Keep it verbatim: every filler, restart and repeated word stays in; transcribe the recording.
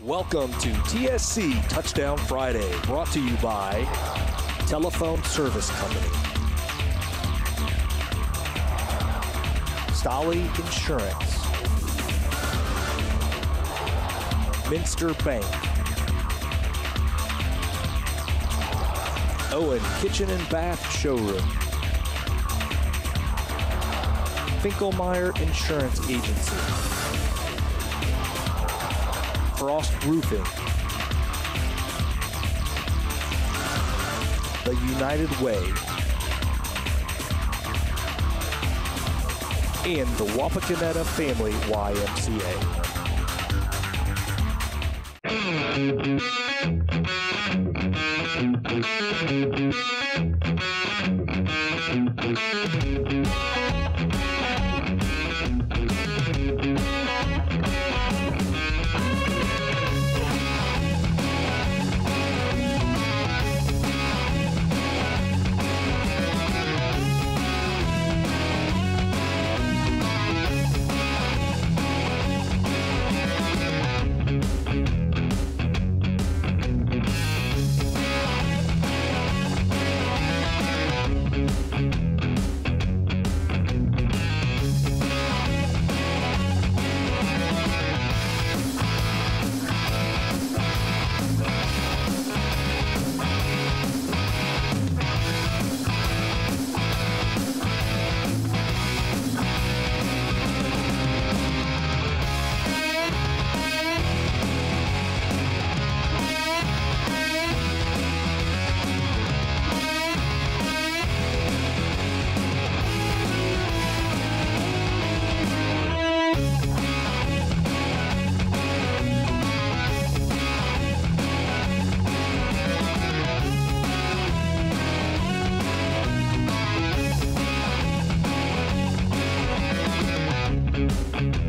Welcome to T S C Touchdown Friday, brought to you by Telephone Service Company, Stolly Insurance, Minster Bank, Owen Kitchen and Bath Showroom, Finkelmeyer Insurance Agency, Frost Roofing, The United Way, and the Wapakoneta Family Y M C A.